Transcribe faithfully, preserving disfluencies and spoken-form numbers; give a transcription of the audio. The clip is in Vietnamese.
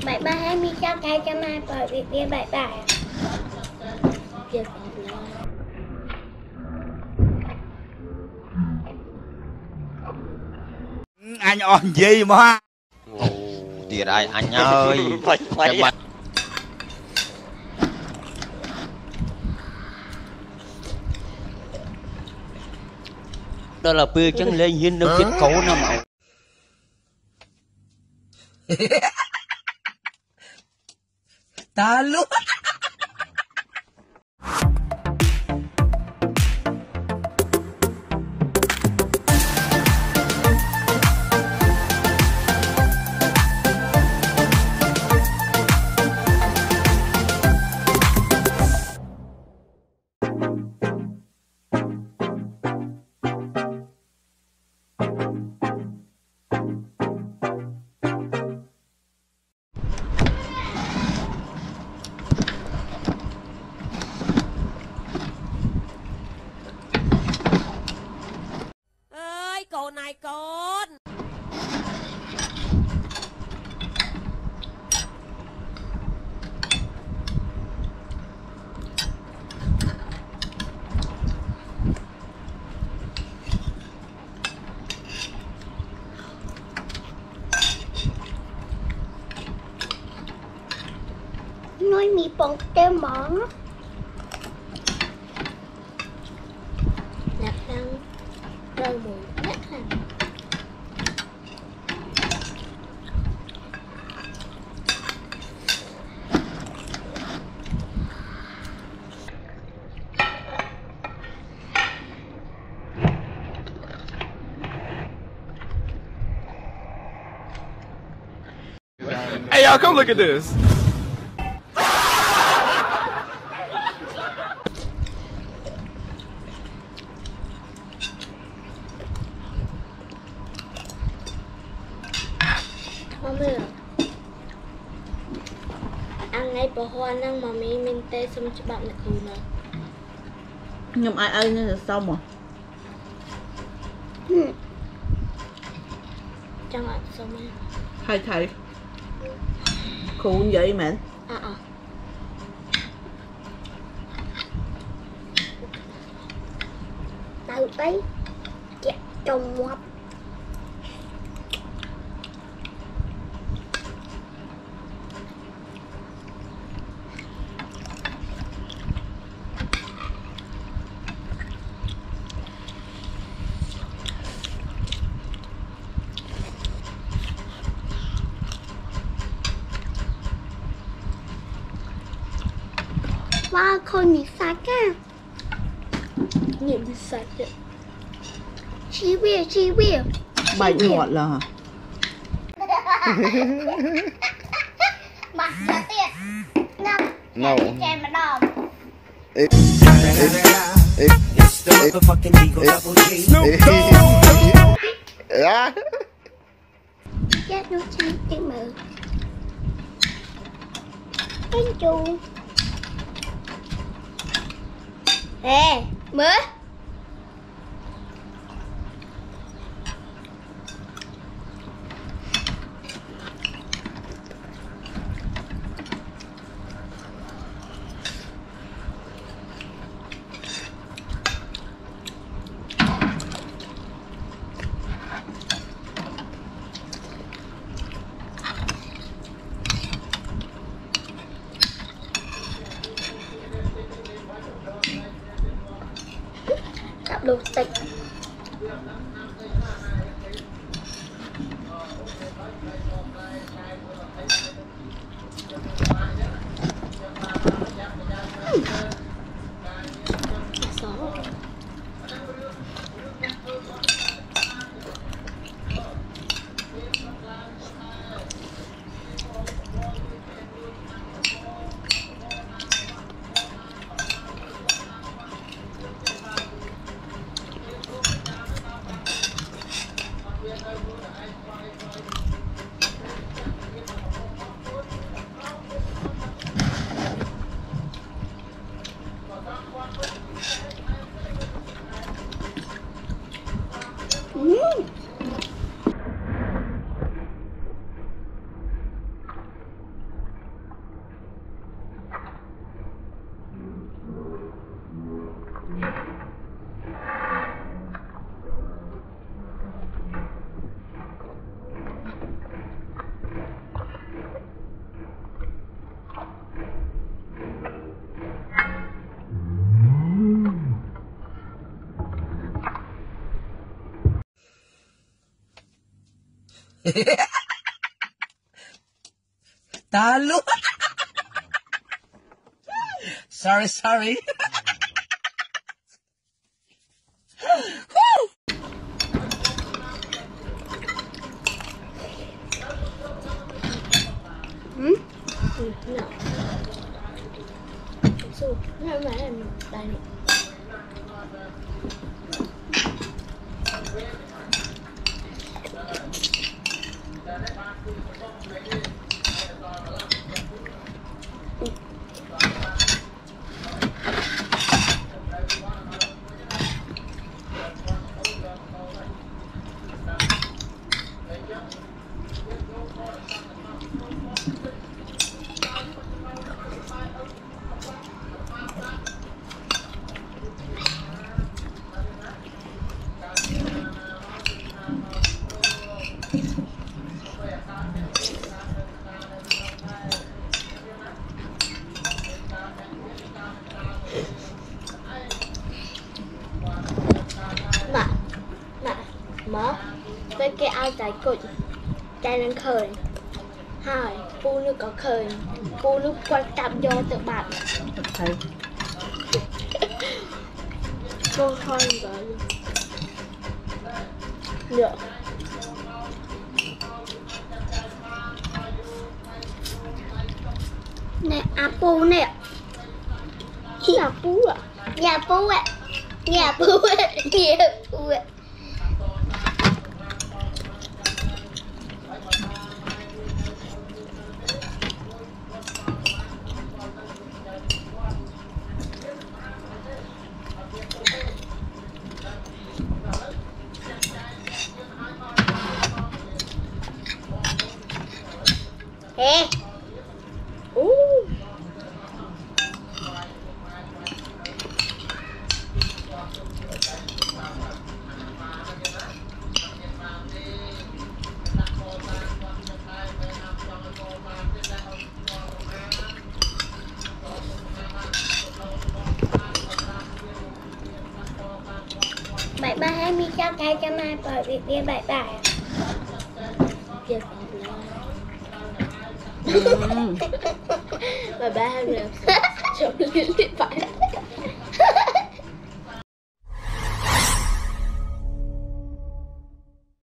bảy ba hai mươi sáu hai trăm hai bởi việc đi bảy bài anh on gì mà tiệt ai anh ơi em bắt đó là bê chân lên hiên đâu chết cấu nó màu ta luôn con này con nói mì bông teo món nạp răng rau mùi rất là Hey y'all, come look at this. không được ăn ngay bỏ hoa năng mà mi mình tê xong cho bạn là khử nữa nhưng ai ơi nên là xong rồi ừ. Chẳng hạn xong rồi thầy thầy khôn vậy mẹ à à từ đấy chặt trồng ngọt wow, con mì sạch á nhìn mì sạch á chi bia chi bia bài ngọt là hả mặt ra tiền năm no chèn mà đòn chết nó chán tiếng mờ anh chú ê mớ đồ tịch Ta luôn. Sorry, sorry. Hmm? No. So, no, no, no, no. Mà, mà, mở với cái áo dài cụt chạy lên khơi. Hai, phụ nữ có khơi, phụ nữ quan trọng do tự bạn. Thầy. Cô thôi rồi. Được. Nè, à pu nè. Nhà pu à? Nhà pu ạ. Nhà pu ạ. Nhà pu ạ. Ê. Uh. Bye bye hai mươi cho cây cho mai bởi việc đi bye bye. Bye bye hai mươi. Chồng liên liên phải.